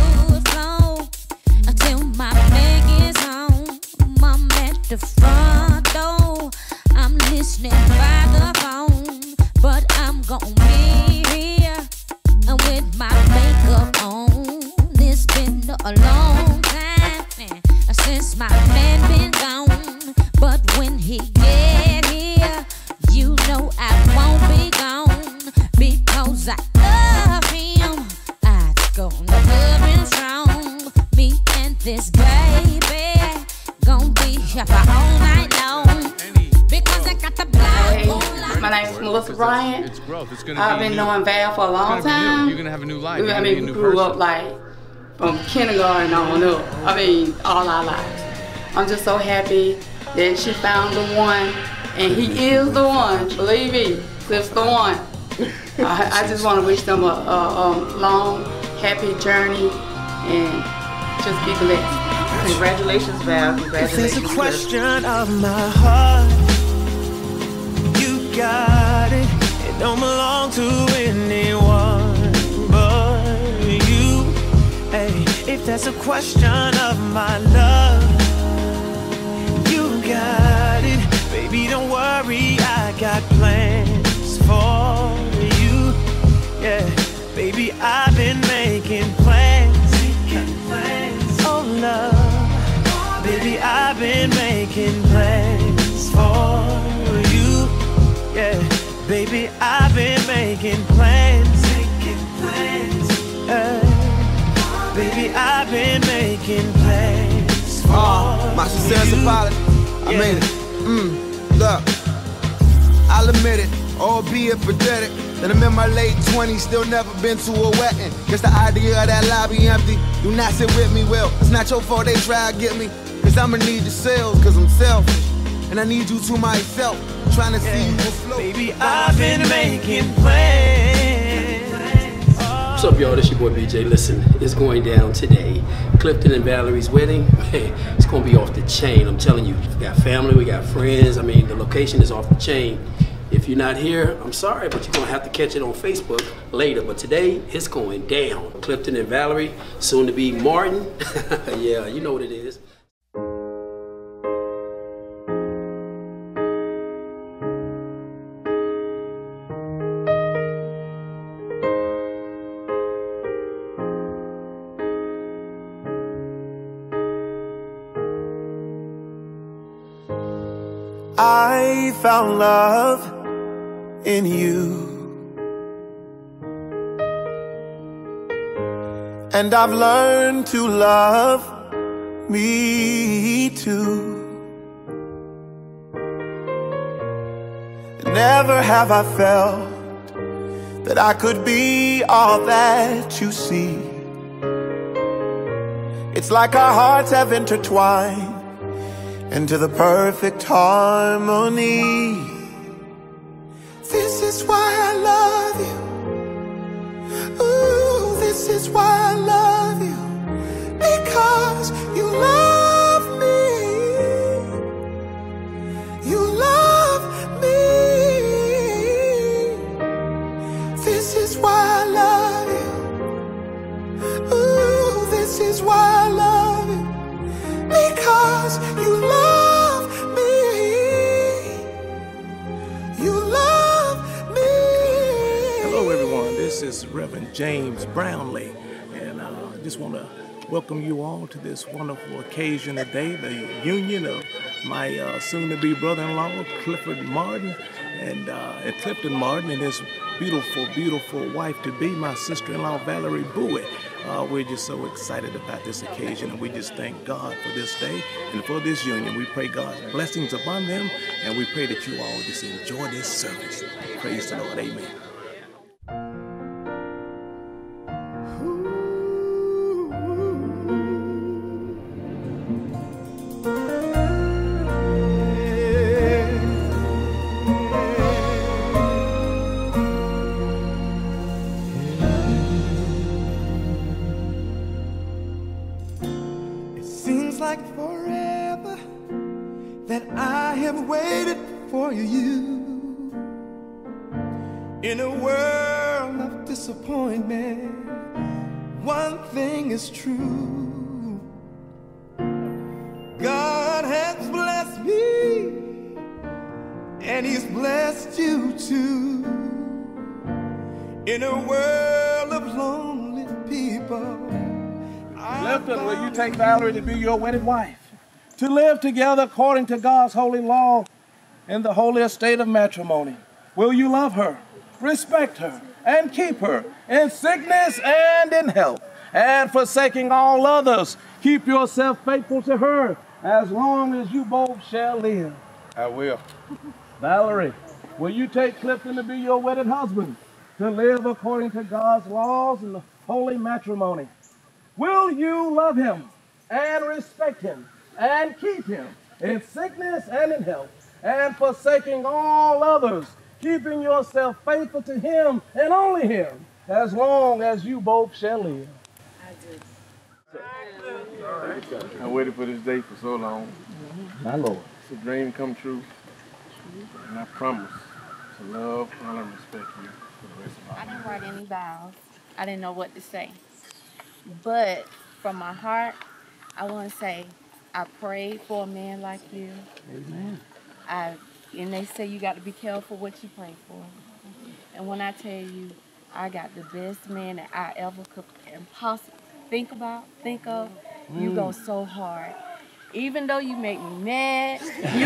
smooth flow until my man gets home. I'm at the front door. I'm listening by the phone, but I'm gonna be here with my makeup on. It's been a long time since my man been gone, but when he get here, you know I won't be gone because I love him. I gonna love him strong. Me and this baby gonna be here for all night long because I got the blind moonlight. My name is Melissa Bryant. It's growth. It's gonna I've be been new. knowing Val for a long time. You're gonna have a new life. I mean, we grew up like from kindergarten on up. I mean, all our lives. I'm just so happy that she found the one, and he is the one. Believe me, it's the one. I just want to wish them a long, happy journey, and just be blessed. Congratulations, Val. Congratulations. If there's a question of my heart, you got it. It don't belong to anyone but you. Hey, if that's a question of my love, you got it. Baby, don't worry, I got plans for you. Yeah, baby, I've been making plans. Oh, love, baby, I've been making plans for you. Yeah, baby, I've been making plans. Baby, I've been making plans for my sincere apology. I made it. Look, I'll admit it, albeit pathetic, that I'm in my late 20s, still never been to a wedding. Guess the idea of that lobby empty. Do not sit with me, well, it's not your fault they try to get me. Cause I'ma need the sales, cause I'm selfish. And I need you to myself, trying to see you afloat. Baby, I've been making plans. What's up, y'all? This your boy BJ. Listen, it's going down today. Clifton and Valerie's wedding, man, it's gonna be off the chain. I'm telling you, we got family, we got friends. I mean, the location is off the chain. If you're not here, I'm sorry, but you're gonna have to catch it on Facebook later. But today, it's going down. Clifton and Valerie, soon to be Martin. Yeah, you know what it is. I found love in you, and I've learned to love me too. Never have I felt that I could be all that you see. It's like our hearts have intertwined into the perfect harmony. This is why I love you. Ooh, this is why I love you. Because you love me. You love me. This is why I love you. Ooh, this is why I love you. Because you love me. You love me. Hello everyone, this is Reverend James Brownlee, and I just want to welcome you all to this wonderful occasion today, the union of my soon-to-be brother-in-law, Clifford Martin, and Clifton Martin, and his beautiful, beautiful wife-to-be, my sister-in-law, Valerie Bowie. We're just so excited about this occasion, and we just thank God for this day and for this union. We pray God's blessings upon them, and we pray that you all just enjoy this service. Praise the Lord. Amen. Like forever that I have waited for you in a world of disappointment. one thing is true. God has blessed me, and He's blessed you too. In a world of lonely people, Clifton, will you take Valerie to be your wedded wife? To live together according to God's holy law in the holy estate of matrimony. Will you love her, respect her, and keep her in sickness and in health? And forsaking all others, keep yourself faithful to her as long as you both shall live. I will. Valerie, will you take Clifton to be your wedded husband, to live according to God's laws in the holy matrimony? Will you love him and respect him and keep him in sickness and in health, and forsaking all others, keeping yourself faithful to him and only him as long as you both shall live? I waited for this day for so long. My Lord. It's a dream come true. And I promise to love, honor, and respect you for the rest of my life. I didn't write any vows. I didn't know what to say. But from my heart, I want to say, I prayed for a man like you. Amen. And they say you got to be careful what you pray for. And when I tell you, I got the best man that I ever could possibly think of, you go so hard. Even though you make me mad,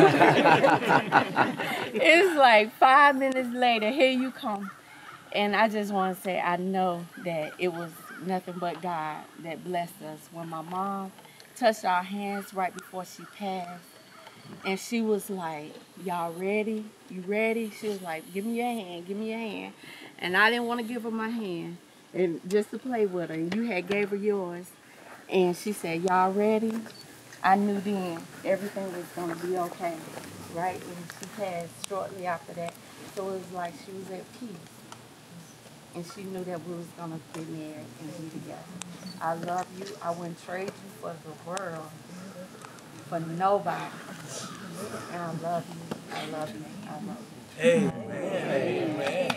it's like 5 minutes later, here you come. And I just want to say, I know that it was nothing but God that blessed us. When my mom touched our hands right before she passed, and she was like, y'all ready? You ready? She was like, give me your hand, give me your hand. And I didn't want to give her my hand, and just to play with her. And you had gave her yours. And she said, y'all ready? I knew then everything was going to be okay, right? And she passed shortly after that. So it was like she was at peace. And she knew that we was going to get married and be together. I love you. I wouldn't trade you for the world, for nobody. And I love you. I love you. I love you. Amen. Amen.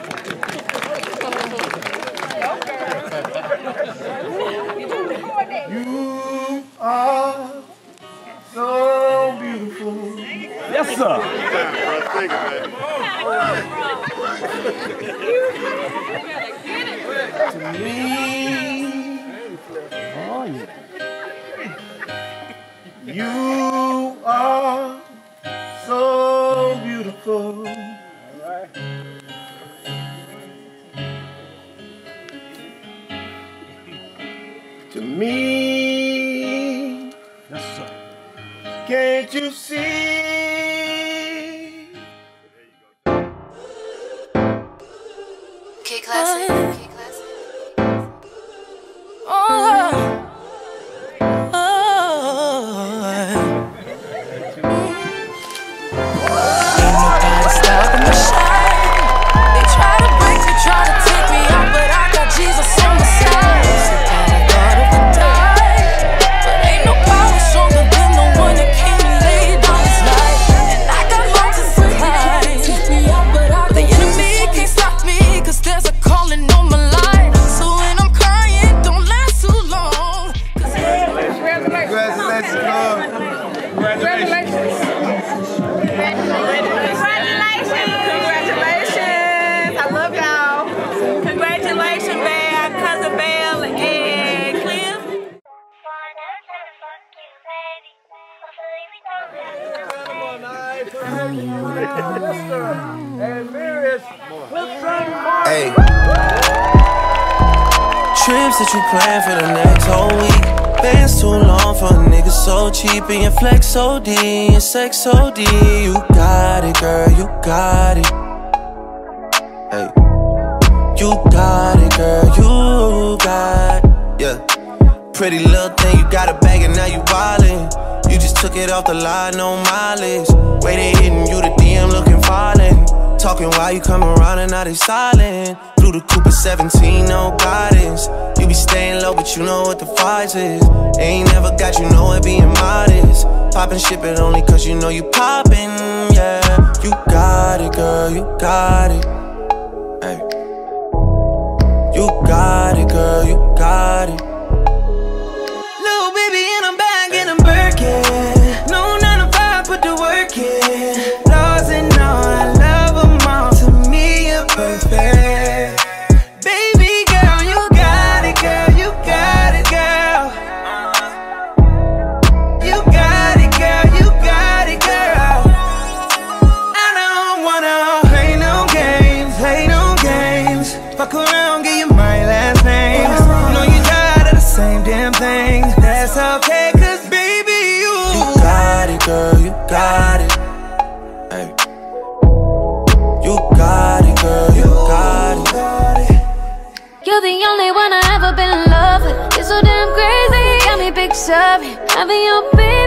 you are so beautiful. Yes, sir. To me. Oh, yeah. You are so beautiful. To me. Yes, sir. Can't you see? K-Classic. Hey. Trips that you plan for the next whole week. Bands too long for a nigga so cheap. And your flex OD, and sex OD. You got it, girl, you got it. Hey. You got it, girl, you got it. Yeah. Pretty little thing, you got a bag and now you wildin'. You just took it off the line, no mileage. Way they hitting you, the DM looking violent. Talking while you come around and now they silent. Blew the coupe at 17, no guidance. You be staying low, but you know what the price is. Ain't never got you know it being modest. Poppin' shit, but only cause you know you poppin', yeah. You got it, girl, you got it. Hey. You got it, girl, you got it. Little baby in a bag and I'm Birkin. No 9 to 5, put the work in. Laws and all, I love them all. To me, you're perfect. Baby girl, you got it, girl, you got it, girl. You got it, girl, you got it, girl. I don't wanna play no games, play no games. Fuck around, give you my last name. Know you tired of the same damn thing. That's okay, cause baby, you got it, girl, you got it. Hey. You got it, girl, you got it. You're the only one I ever been in love with. You're so damn crazy, got me picturing having your baby.